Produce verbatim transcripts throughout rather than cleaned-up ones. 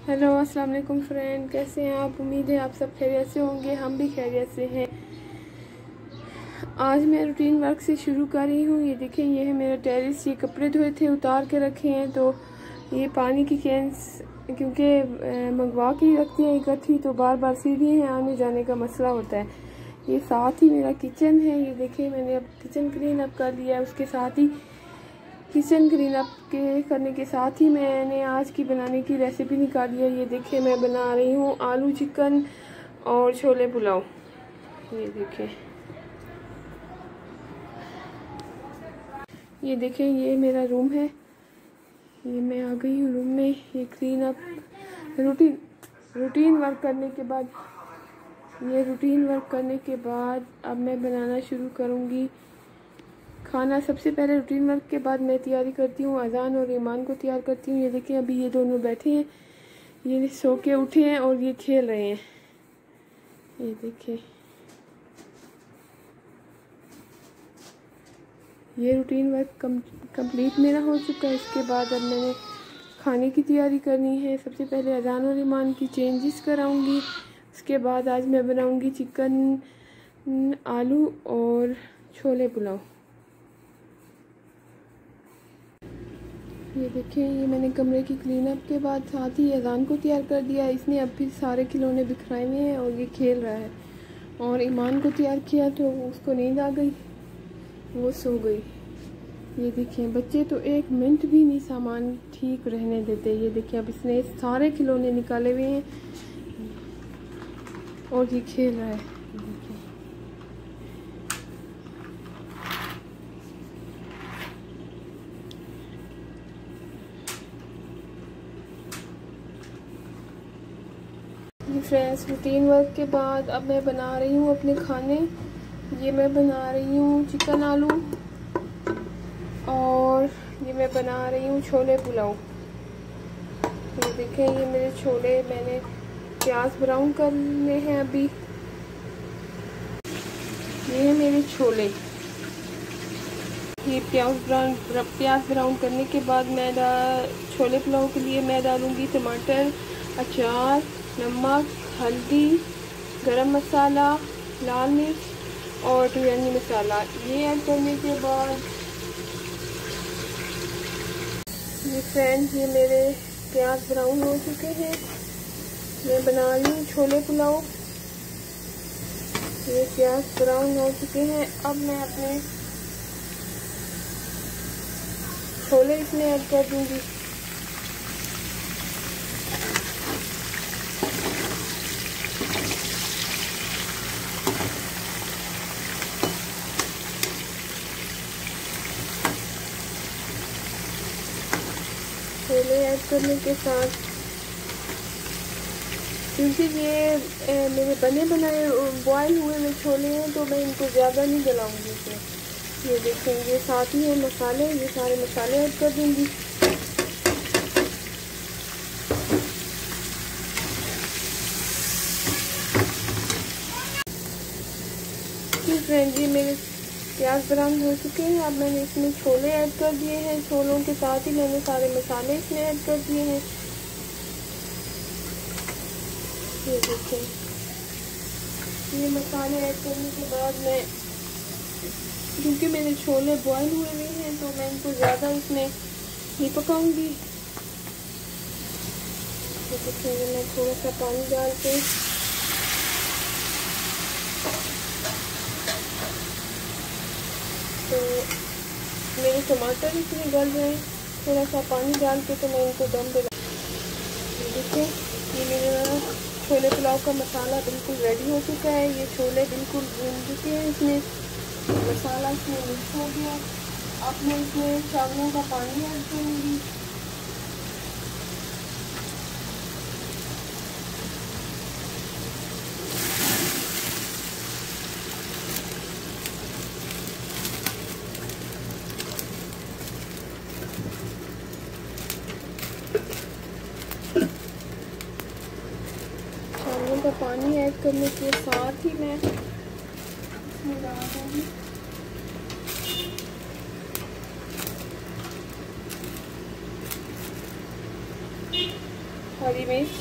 Hello अस्सलाम वालेकुम friend, कैसे हैं आप। उम्मीद है आप सब खैरियत से होंगे। हम भी खैरियत से हैं। आज मैं रूटीन वर्क से शुरू कर रही हूँ। ये देखें, ये है मेरा टेरिस। ये कपड़े धोए थे, उतार के रखे हैं। तो ये पानी की कैंस क्योंकि मंगवा के रखती हैं इकट्ठी, तो बार बार सीढ़ी हैं, आने जाने का मसला होता है। ये साथ ही मेरा किचन है। ये देखें, मैंने अब किचन क्लीन अप कर लिया है। उसके साथ ही किचन क्लीन अप के करने के साथ ही मैंने आज की बनाने की रेसिपी निकाली है। ये देखिए, मैं बना रही हूँ आलू चिकन और छोले पुलाव। ये देखें, ये देखें, ये मेरा रूम है। ये मैं आ गई हूँ रूम में। ये clean up routine routine work करने के बाद ये रूटीन वर्क करने के बाद अब मैं बनाना शुरू करूँगी खाना। सबसे पहले रूटीन वर्क के बाद मैं तैयारी करती हूँ, अजान और ईमान को तैयार करती हूँ। ये देखिए, अभी ये दोनों बैठे हैं, ये सो के उठे हैं और ये खेल रहे हैं। ये देखिए, ये रूटीन वर्क कम कंप्लीट मेरा हो चुका है। इसके बाद अब मैंने खाने की तैयारी करनी है। सबसे पहले अजान और ईमान की चेंजेस कराऊंगी। उसके बाद आज मैं बनाऊंगी चिकन, आलू और छोले पुलाव। ये देखिए, ये मैंने कमरे की क्लीन अप के बाद साथ ही अजान को तैयार कर दिया। इसने अब फिर सारे खिलौने बिखराए हुए हैं और ये खेल रहा है। और ईमान को तैयार किया तो उसको नींद आ गई, वो सो गई। ये देखिए, बच्चे तो एक मिनट भी नहीं सामान ठीक रहने देते। ये देखिए, अब इसने सारे खिलौने निकाले हुए हैं और ये खेल रहा है। फ्रेंड्स, रूटीन वर्क के बाद अब मैं बना रही हूँ अपने खाने। ये मैं बना रही हूँ चिकन आलू और ये मैं बना रही हूँ छोले पुलाव। ये देखें, ये मेरे छोले मैंने प्याज ब्राउन करने हैं अभी। ये है मेरे छोले। ये प्याज ब्राउन प्याज ब्राउन करने के बाद मैं छोले पुलाव के लिए मैं डालूँगी टमाटर, अचार, नमक, हल्दी, गरम मसाला, लाल मिर्च और बिरयानी मसाला। ये ऐड करने के बाद ये फ्रेंड्स, ये मेरे प्याज ब्राउन हो चुके हैं। मैं बना रही हूँ छोले पुलाव। ये प्याज ब्राउन हो चुके हैं। अब मैं अपने छोले इसमें ऐड कर दूँगी। छोले ऐड करने के साथ, क्योंकि ये ए, मेरे बने बनाए बॉयल हुए हुए छोले हैं तो मैं इनको ज़्यादा नहीं जलाऊंगी इसमें। ये देखेंगे, साथ ही है मसाले, ये सारे मसाले ऐड कर दूंगी। फ्रेंड, ये मेरे प्याज ब्राउन हो चुके हैं। अब मैंने इसमें छोले ऐड कर दिए हैं। छोलों के साथ ही मैंने सारे मसाले इसमें ऐड कर दिए हैं। ये देखें, ये मसाले ऐड करने के बाद मैं, क्योंकि मेरे छोले बॉयल हुए हुए हैं तो मैं इनको ज़्यादा इसमें नहीं पकाऊंगी। ये देखेंगे, मैं थोड़ा सा पानी डाल के तो मेरे टमाटर इसमें गल रहे हैं। थोड़ा सा पानी डाल के तो मैं इनको दम पे देखिए, ये मेरा छोले पुलाव का मसाला बिल्कुल रेडी हो चुका है। ये छोले बिल्कुल भून चुके हैं, इसमें मसाला इसमें मिक्स हो गया। अब मैं इसमें चावलों का पानी ऐड करूँगी। का पानी ऐड करने के साथ ही मैं इसमें डाल दूँगी हरी मिर्च,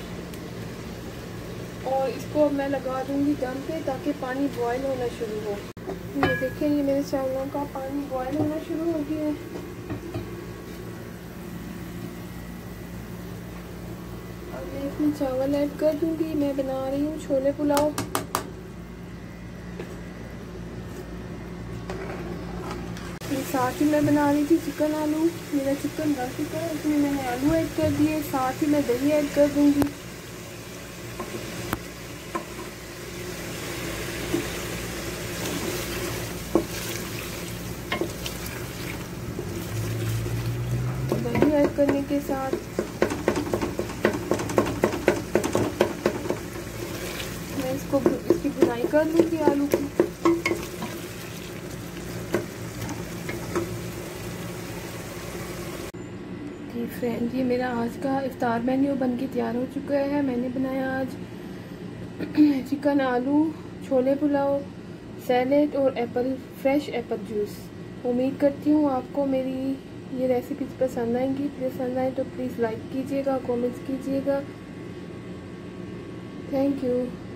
और इसको मैं लगा दूंगी दम पे ताकि पानी बॉयल होना शुरू हो। ये देखें, ये मेरे चावलों का पानी बॉयल होना शुरू हो गया है। अब मैं इसमें चावल ऐड कर दूंगी। मैं बना रही हूँ छोले पुलाव। साथ ही मैं बना रही थी चिकन आलू। मेरा चिकन बन चुका है, इसमें मैंने आलू ऐड कर दिए, साथ ही मैं दही ऐड कर दूंगी। दही ऐड करने के साथ मैं इसको इसकी भुनाई कर लूँगी आलू की। जी फ्रेंड, ये मेरा आज का इफ्तार मेन्यू बन के तैयार हो चुका है। मैंने बनाया आज चिकन आलू, छोले पुलाव, सैलेड और एप्पल फ्रेश एप्पल जूस। उम्मीद करती हूँ आपको मेरी ये रेसिपीज पसंद आएंगी। पसंद आए तो प्लीज़ लाइक कीजिएगा, कमेंट्स कीजिएगा। Thank you.